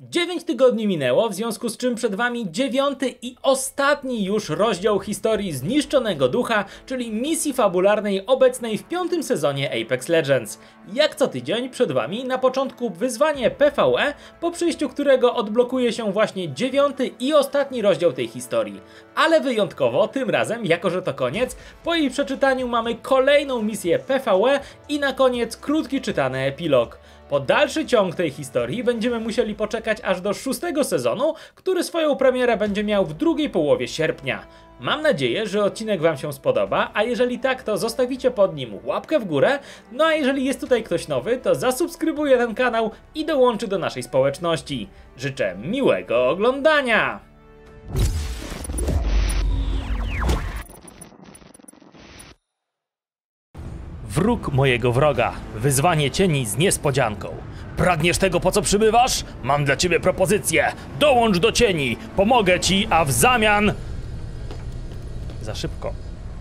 9 tygodni minęło, w związku z czym przed wami 9. i ostatni już rozdział historii Zniszczonego Ducha, czyli misji fabularnej obecnej w 5. sezonie Apex Legends. Jak co tydzień przed wami na początku wyzwanie PvE, po przejściu którego odblokuje się właśnie 9. i ostatni rozdział tej historii. Ale wyjątkowo, tym razem, jako że to koniec, po jej przeczytaniu mamy kolejną misję PvE i na koniec krótki czytany epilog. Po dalszy ciąg tej historii będziemy musieli poczekać aż do 6. sezonu, który swoją premierę będzie miał w drugiej połowie sierpnia. Mam nadzieję, że odcinek wam się spodoba, a jeżeli tak, to zostawicie pod nim łapkę w górę, no a jeżeli jest tutaj ktoś nowy, to zasubskrybuje ten kanał i dołączy do naszej społeczności. Życzę miłego oglądania! Wróg mojego wroga. Wyzwanie cieni z niespodzianką. Pragniesz tego, po co przybywasz? Mam dla ciebie propozycję. Dołącz do cieni. Pomogę ci, a w zamian... Za szybko.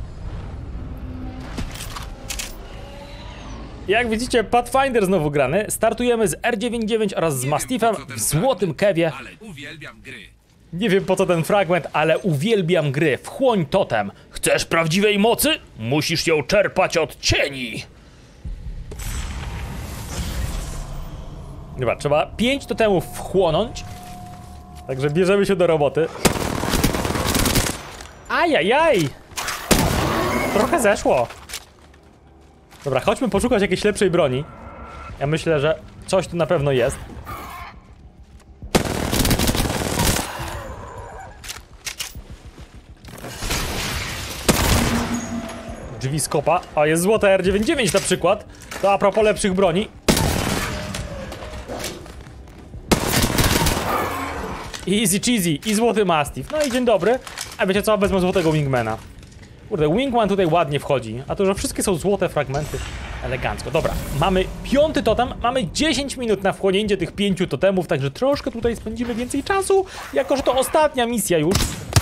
Jak widzicie, Pathfinder znowu grany. Startujemy z R99 oraz z Mastiffem w złotym kewie. Ale uwielbiam gry. Nie wiem po co ten fragment, ale uwielbiam gry. Wchłoń totem. Chcesz prawdziwej mocy? Musisz ją czerpać od cieni. Dobra, trzeba 5 totemów wchłonąć. Także bierzemy się do roboty. Ajajaj! Trochę zeszło. Dobra, chodźmy poszukać jakiejś lepszej broni. Ja myślę, że coś tu na pewno jest. Drzwi z kopa. O, jest złote R99 na przykład. To a propos lepszych broni. Easy cheesy i złoty Mastiff. No i dzień dobry. A wiecie co? Wezmę złotego Wingmana. Kurde, Wingman tutaj ładnie wchodzi. A to, że wszystkie są złote fragmenty. Elegancko. Dobra, mamy 5. totem. Mamy 10 minut na wchłonięcie tych 5 totemów. Także troszkę tutaj spędzimy więcej czasu. Jako, że to ostatnia misja już.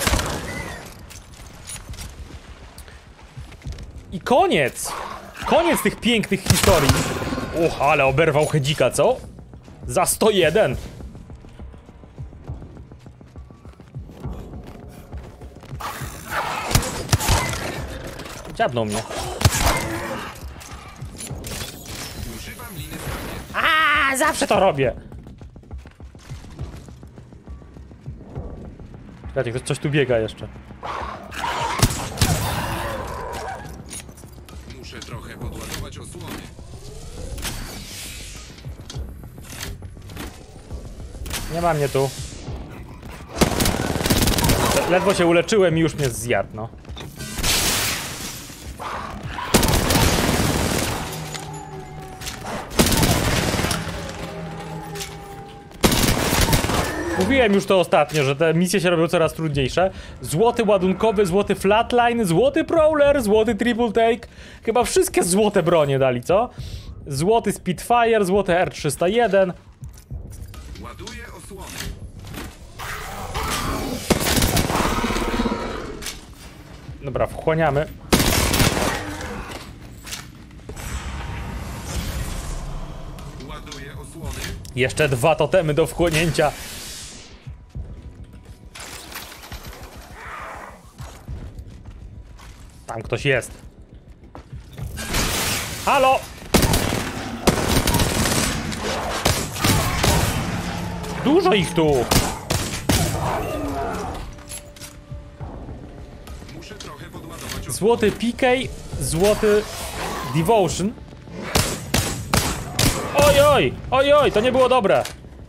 I koniec! Koniec tych pięknych historii. Ale oberwał Hedzika, co? Za 101. Dziabnął mnie. Zawsze to robię. Czekajcie, coś tu biega jeszcze. Muszę trochę podładować osłony. Nie ma mnie tu. Ledwo się uleczyłem i już mnie zjadł, no. Mówiłem już to ostatnio, że te misje się robią coraz trudniejsze. Złoty ładunkowy, złoty flatline, złoty prowler, złoty triple take. Chyba wszystkie złote bronie dali, co? Złoty Spitfire, złoty R301. Ładuję osłony. Dobra, wchłaniamy. Ładuję osłony. Jeszcze 2 totemy do wchłonięcia. Tam ktoś jest. Halo! Dużo ich tu! Muszę trochę podładować osłony. Złoty PK, złoty Devotion. Ojoj! Ojoj! To nie było dobre!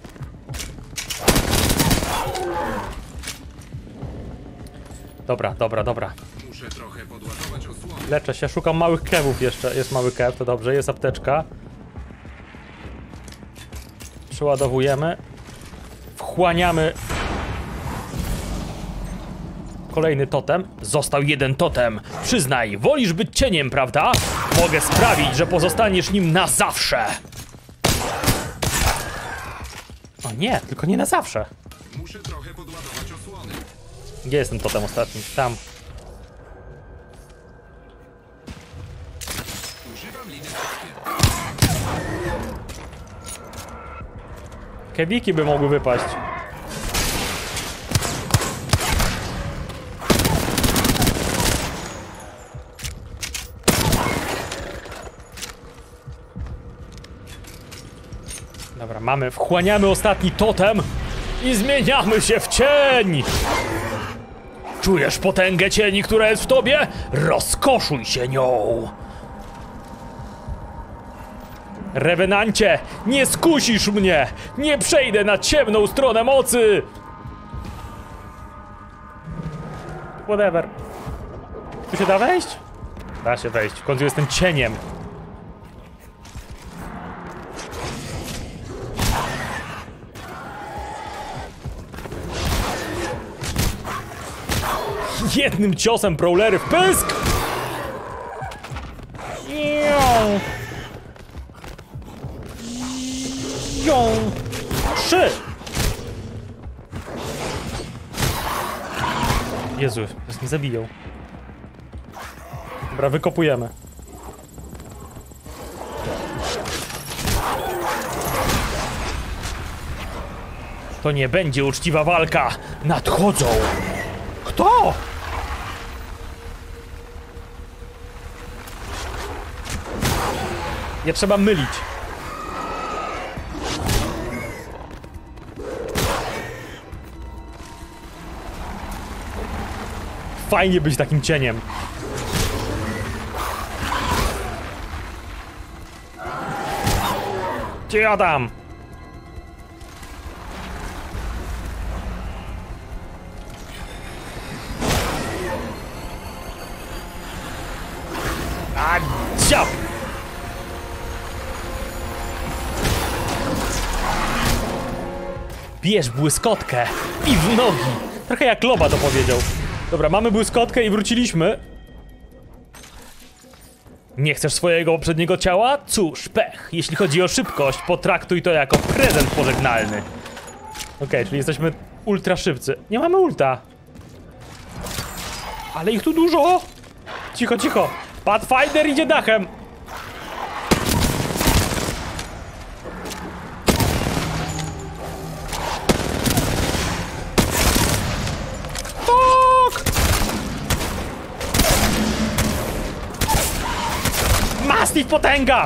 Dobra, dobra, dobra. Muszę trochę podładować osłony. Leczę się, szukam małych kewów jeszcze. Jest mały kew, to dobrze, jest apteczka. Przeładowujemy. Wchłaniamy. Kolejny totem. Został 1 totem. Przyznaj, wolisz być cieniem, prawda? Mogę sprawić, że pozostaniesz nim na zawsze. O nie, tylko nie na zawsze. Muszę trochę podładować osłony. Gdzie jest ten totem ostatni? Tam. Używam liny. Kewiki by mogły wypaść. Dobra, mamy, wchłaniamy ostatni totem i zmieniamy się w cień! Czujesz potęgę cieni, która jest w tobie? Rozkoszuj się nią! Rewenancie, nie skusisz mnie! Nie przejdę na ciemną stronę mocy! Whatever. Tu się da wejść? Da się wejść, w końcu jestem cieniem. Jednym ciosem brawlery w pysk! 3! Jezu, nas nie zabiją. Dobra, wykopujemy. To nie będzie uczciwa walka! Nadchodzą! Kto? Je trzeba mylić. Fajnie być takim cieniem. Gdzie ja dam? A ciap! Bierz błyskotkę i w nogi. Trochę jak Loba to powiedział. Dobra, mamy błyskotkę i wróciliśmy. Nie chcesz swojego poprzedniego ciała? Cóż, pech. Jeśli chodzi o szybkość, potraktuj to jako prezent pożegnalny. Okej, czyli jesteśmy ultra szybcy. Nie mamy ulta. Ale ich tu dużo. Cicho, cicho. Pathfinder idzie dachem. Mastiff potęga!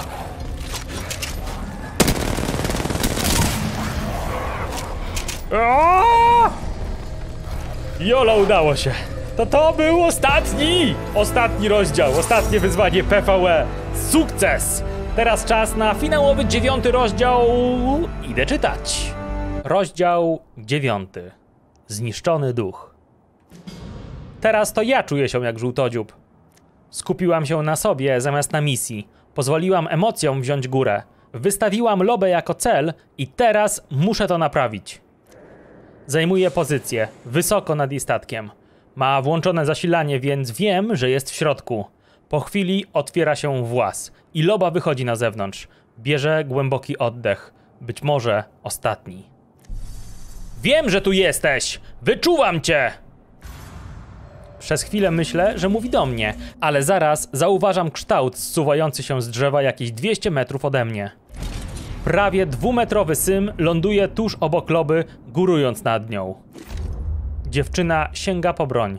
Jolo, udało się. To był ostatni rozdział, ostatnie wyzwanie PvE. Sukces! Teraz czas na finałowy 9. rozdział. Idę czytać. Rozdział 9. Zniszczony duch. Teraz to ja czuję się jak żółtodziób. Skupiłam się na sobie zamiast na misji. Pozwoliłam emocjom wziąć górę. Wystawiłam Lobę jako cel i teraz muszę to naprawić. Zajmuję pozycję, wysoko nad jej statkiem. Ma włączone zasilanie, więc wiem, że jest w środku. Po chwili otwiera się włas i Loba wychodzi na zewnątrz. Bierze głęboki oddech. Być może ostatni. Wiem, że tu jesteś! Wyczuwam cię! Przez chwilę myślę, że mówi do mnie, ale zaraz zauważam kształt zsuwający się z drzewa jakieś 200 metrów ode mnie. Prawie 2-metrowy sym ląduje tuż obok Loby, górując nad nią. Dziewczyna sięga po broń.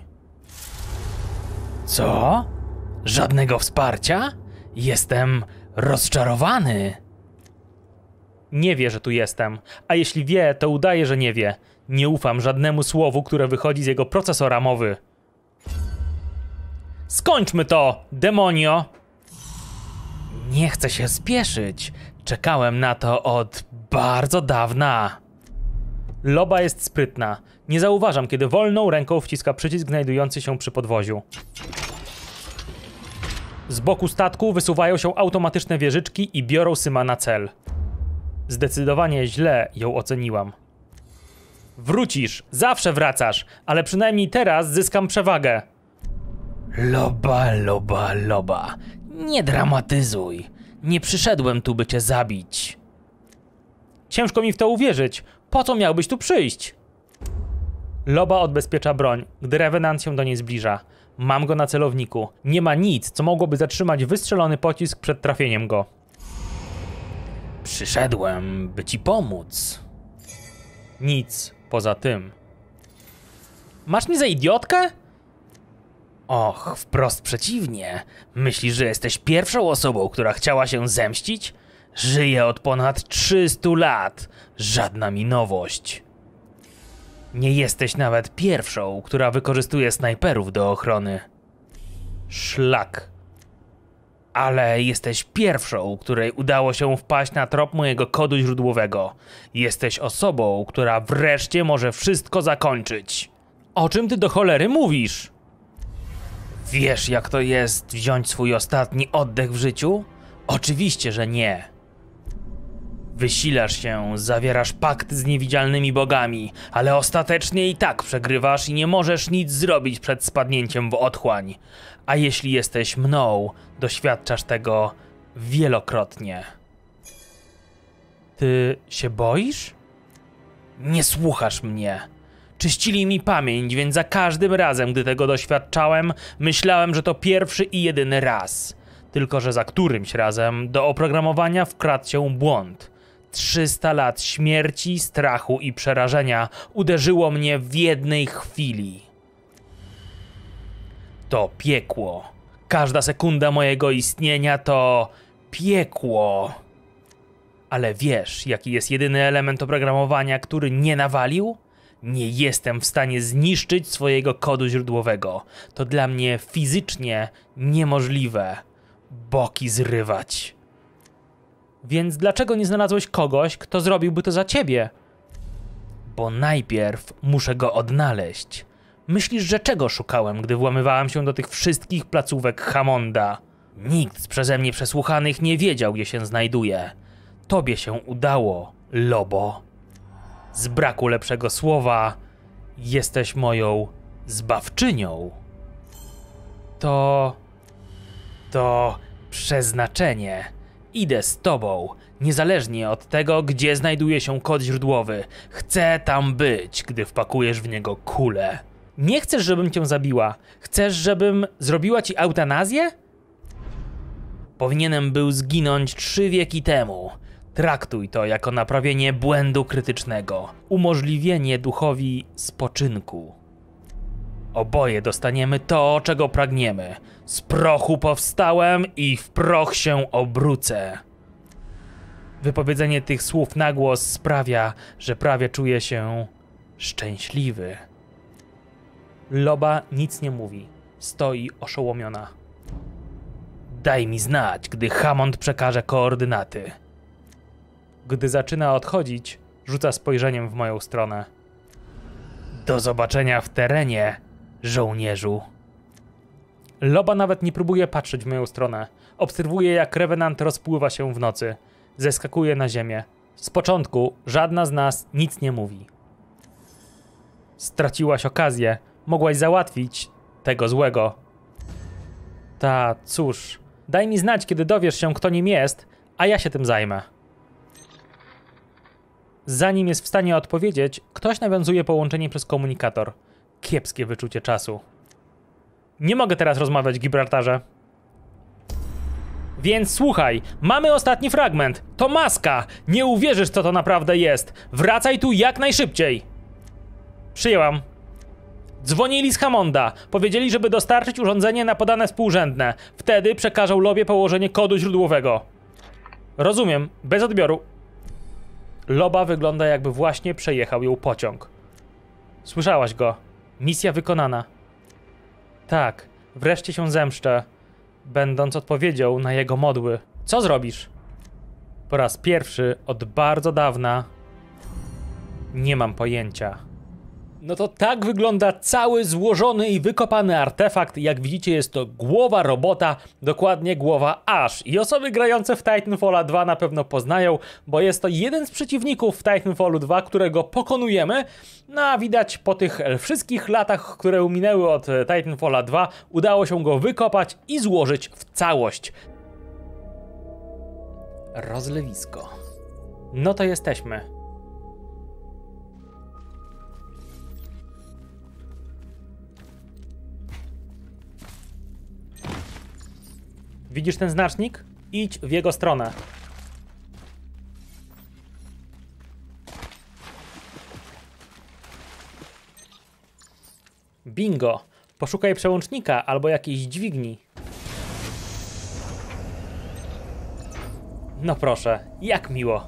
Co? Żadnego wsparcia? Jestem rozczarowany. Nie wie, że tu jestem, a jeśli wie, to udaje, że nie wie. Nie ufam żadnemu słowu, które wychodzi z jego procesora mowy. Skończmy to, demonio! Nie chcę się spieszyć. Czekałem na to od bardzo dawna. Loba jest sprytna. Nie zauważam, kiedy wolną ręką wciska przycisk znajdujący się przy podwoziu. Z boku statku wysuwają się automatyczne wieżyczki i biorą Syma na cel. Zdecydowanie źle ją oceniłam. Wrócisz, zawsze wracasz, ale przynajmniej teraz zyskam przewagę. Loba, Loba, Loba. Nie dramatyzuj. Nie przyszedłem tu, by cię zabić. Ciężko mi w to uwierzyć. Po co miałbyś tu przyjść? Loba odbezpiecza broń, gdy Revenant się do niej zbliża. Mam go na celowniku. Nie ma nic, co mogłoby zatrzymać wystrzelony pocisk przed trafieniem go. Przyszedłem, by ci pomóc. Nic poza tym. Masz mnie za idiotkę? Och, wprost przeciwnie. Myślisz, że jesteś pierwszą osobą, która chciała się zemścić? Żyję od ponad 300 lat. Żadna mi nowość. Nie jesteś nawet pierwszą, która wykorzystuje snajperów do ochrony. Szlak. Ale jesteś pierwszą, której udało się wpaść na trop mojego kodu źródłowego. Jesteś osobą, która wreszcie może wszystko zakończyć. O czym ty do cholery mówisz? Wiesz, jak to jest wziąć swój ostatni oddech w życiu? Oczywiście, że nie. Wysilasz się, zawierasz pakt z niewidzialnymi bogami, ale ostatecznie i tak przegrywasz i nie możesz nic zrobić przed spadnięciem w otchłań. A jeśli jesteś mną, doświadczasz tego wielokrotnie. Ty się boisz? Nie słuchasz mnie. Czyścili mi pamięć, więc za każdym razem, gdy tego doświadczałem, myślałem, że to pierwszy i jedyny raz. Tylko że za którymś razem do oprogramowania wkradł się błąd. 300 lat śmierci, strachu i przerażenia uderzyło mnie w jednej chwili. To piekło. Każda sekunda mojego istnienia to piekło. Ale wiesz, jaki jest jedyny element oprogramowania, który nie nawalił? Nie jestem w stanie zniszczyć swojego kodu źródłowego. To dla mnie fizycznie niemożliwe. Boki zrywać. Więc dlaczego nie znalazłeś kogoś, kto zrobiłby to za ciebie? Bo najpierw muszę go odnaleźć. Myślisz, że czego szukałem, gdy włamywałem się do tych wszystkich placówek Hammonda? Nikt z przeze mnie przesłuchanych nie wiedział, gdzie się znajduje. Tobie się udało, Lobo. Z braku lepszego słowa, jesteś moją zbawczynią. To przeznaczenie. Idę z tobą, niezależnie od tego, gdzie znajduje się kod źródłowy. Chcę tam być, gdy wpakujesz w niego kulę. Nie chcesz, żebym cię zabiła. Chcesz, żebym zrobiła ci eutanazję? Powinienem był zginąć 3 wieki temu. Traktuj to jako naprawienie błędu krytycznego. Umożliwienie duchowi spoczynku. Oboje dostaniemy to, czego pragniemy. Z prochu powstałem i w proch się obrócę. Wypowiedzenie tych słów na głos sprawia, że prawie czuję się szczęśliwy. Loba nic nie mówi. Stoi oszołomiona. Daj mi znać, gdy Hammond przekaże koordynaty. Gdy zaczyna odchodzić, rzuca spojrzeniem w moją stronę. Do zobaczenia w terenie, żołnierzu. Loba nawet nie próbuje patrzeć w moją stronę. Obserwuje, jak rewenant rozpływa się w nocy. Zeskakuje na ziemię. Z początku żadna z nas nic nie mówi. Straciłaś okazję. Mogłaś załatwić tego złego. Ta, cóż. Daj mi znać, kiedy dowiesz się, kto nim jest, a ja się tym zajmę. Zanim jest w stanie odpowiedzieć, ktoś nawiązuje połączenie przez komunikator. Kiepskie wyczucie czasu. Nie mogę teraz rozmawiać, Gibraltarze. Więc słuchaj, mamy ostatni fragment. To maska. Nie uwierzysz, co to naprawdę jest. Wracaj tu jak najszybciej. Przyjęłam. Dzwonili z Hammonda. Powiedzieli, żeby dostarczyć urządzenie na podane współrzędne. Wtedy przekażą Lobie położenie kodu źródłowego. Rozumiem. Bez odbioru. Loba wygląda, jakby właśnie przejechał ją pociąg. Słyszałaś go. Misja wykonana. Tak, wreszcie się zemszczę, będąc odpowiedzią na jego modły. Co zrobisz? Po raz pierwszy od bardzo dawna nie mam pojęcia. No to tak wygląda cały złożony i wykopany artefakt. Jak widzicie, jest to głowa robota, dokładnie głowa Ash. I osoby grające w Titanfalla 2 na pewno poznają, bo jest to jeden z przeciwników w Titanfallu 2, którego pokonujemy. No a widać po tych wszystkich latach, które minęły od Titanfalla 2, udało się go wykopać i złożyć w całość. Rozlewisko. No to jesteśmy. Widzisz ten znacznik? Idź w jego stronę. Bingo. Poszukaj przełącznika albo jakiejś dźwigni. No proszę, jak miło.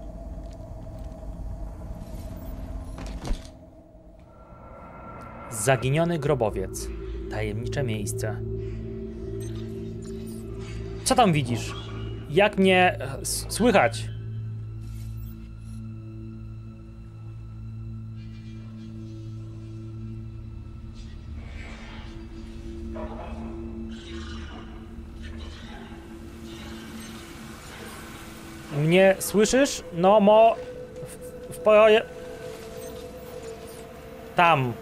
Zaginiony grobowiec. Tajemnicze miejsce. Co tam widzisz? Jak mnie słychać? Mnie słyszysz? No w poje... Tam.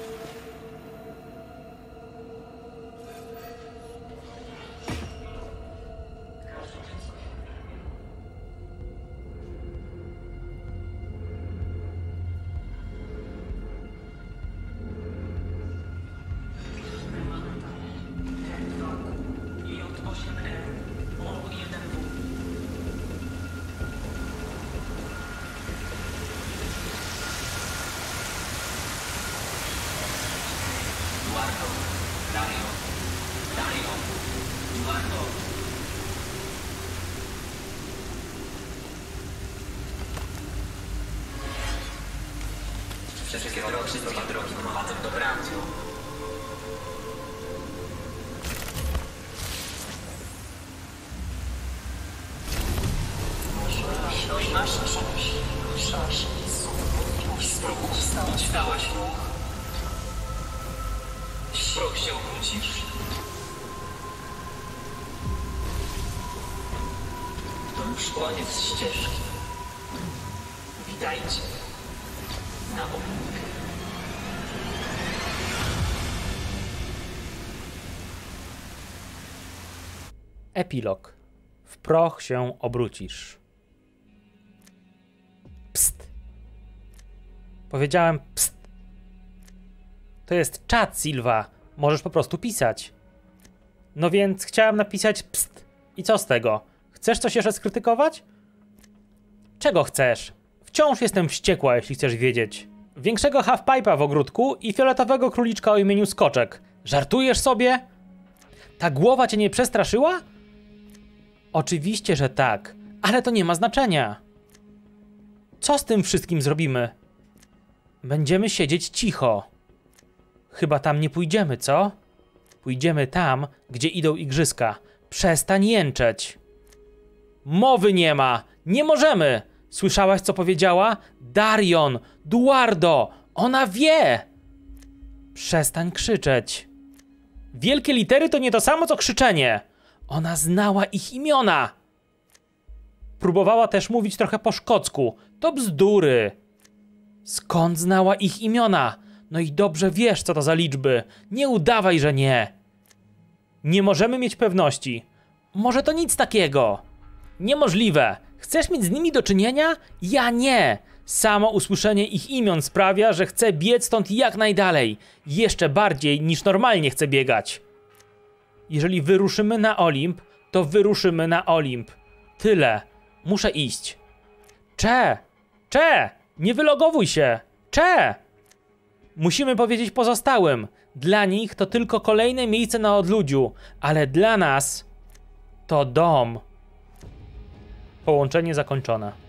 Wszystkie drogi prowadzą do bramy. Stałaś. Spróbuj się obrócić. To już koniec ścieżki. Witajcie. Na obrót. Epilog. W proch się obrócisz. Psst. Powiedziałem psst. To jest czat, Silva. Możesz po prostu pisać. No więc chciałem napisać psst. I co z tego? Chcesz coś jeszcze skrytykować? Czego chcesz? Wciąż jestem wściekła, jeśli chcesz wiedzieć. Większego halfpipe'a w ogródku i fioletowego króliczka o imieniu Skoczek. Żartujesz sobie? Ta głowa cię nie przestraszyła? Oczywiście, że tak, ale to nie ma znaczenia. Co z tym wszystkim zrobimy? Będziemy siedzieć cicho. Chyba tam nie pójdziemy, co? Pójdziemy tam, gdzie idą igrzyska. Przestań jęczeć. Mowy nie ma! Nie możemy! Słyszałaś, co powiedziała? Darion! Duardo! Ona wie! Przestań krzyczeć. Wielkie litery to nie to samo, co krzyczenie. Ona znała ich imiona. Próbowała też mówić trochę po szkocku. To bzdury. Skąd znała ich imiona? No i dobrze wiesz, co to za liczby. Nie udawaj, że nie. Nie możemy mieć pewności. Może to nic takiego. Niemożliwe. Chcesz mieć z nimi do czynienia? Ja nie. Samo usłyszenie ich imion sprawia, że chcę biec stąd jak najdalej. Jeszcze bardziej niż normalnie chcę biegać. Jeżeli wyruszymy na Olimp, to wyruszymy na Olimp. Tyle. Muszę iść. Cze! Nie wylogowuj się! Cze! Musimy powiedzieć pozostałym. Dla nich to tylko kolejne miejsce na odludziu, ale dla nas to dom. Połączenie zakończone.